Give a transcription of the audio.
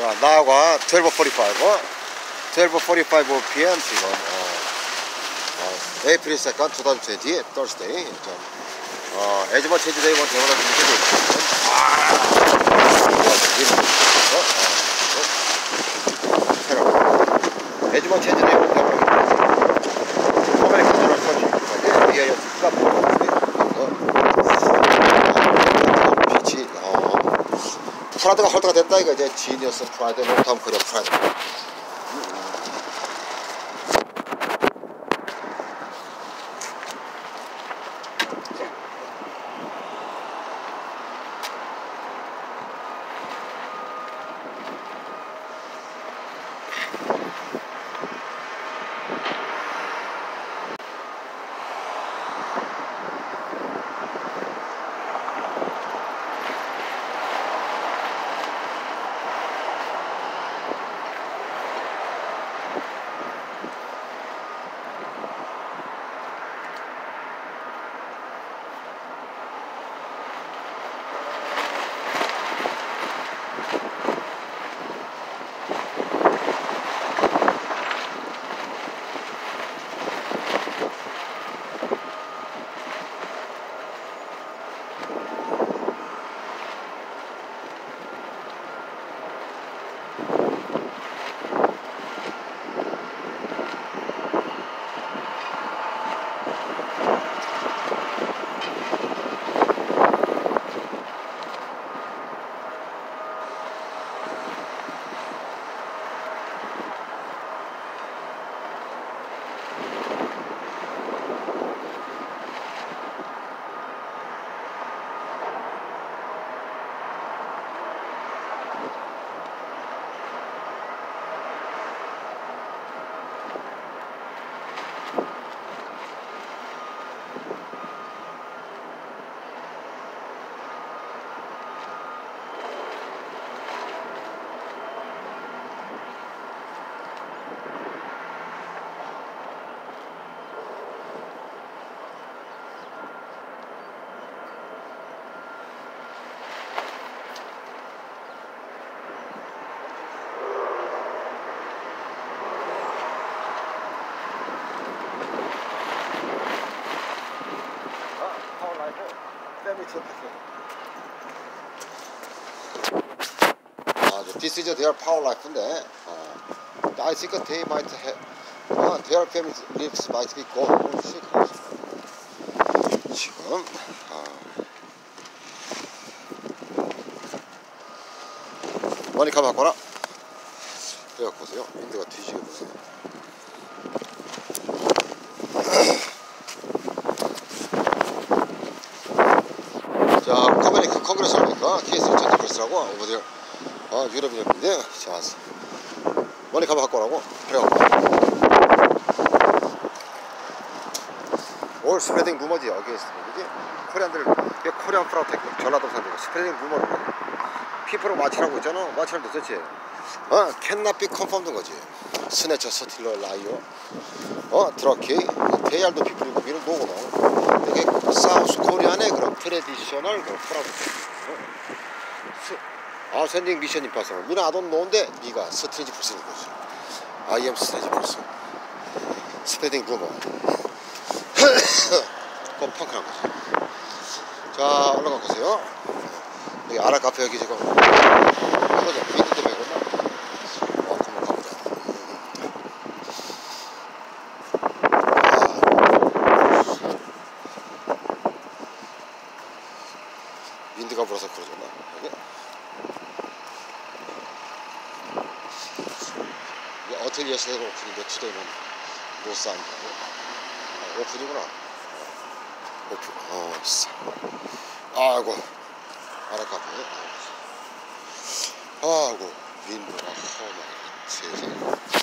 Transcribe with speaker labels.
Speaker 1: 자, 나와 12:45 p.m. 지금 April 2nd, 2020 Thursday. As much as they want to have as much as they want to have 빛이 프라드가 헐트가 됐다 이거 이제 지니어스 프라드 롱타임 커리어 프라드. This is their power life인데 I think they might have their family lives might be gone. 지금 머니카 바꿔라. 그래갖고 보세요. 윈드가 뒤지게 보세요. 자, 커뮤니카 컨그레스라니까 TS 2000%라고 오버들 유럽인인데 자, 머니카 바꿔라고 그래갖고 올 스프레딩 루머지 여기에 있습니다. 그지? 코리안들 코리안 프라텍 전라도 사람들 스프레딩 루머를 피프로 마치라고 있잖아. 마치를 도대체 캔나비 컨펌된 거지. 스네처 스틸러 라이어 트러키 대얄도 피프리고 미는 노고노. 이게 사우스 코리안의 그런 트레디셔널 그런 프라텍 아웃스탠딩 미션 임파서블 미나 아돈 노인데 니가 스트레이지 풀스인 거지. I am 스트레이지 풀스 스프레딩 루머 그건 펑크란 거지. 자, 올라가 보세요. 여기 아라 카페 여기 지금 이거죠. 윈드 때문에 그런가? 한번 가보자. 윈드가 불어서 그러잖아. 여기 어틀 예스데이 오픈인데 투데이는 못 사니까 오픈이구나. 오픈. 아이고 아라카페. 아이고 윈도가 세상에.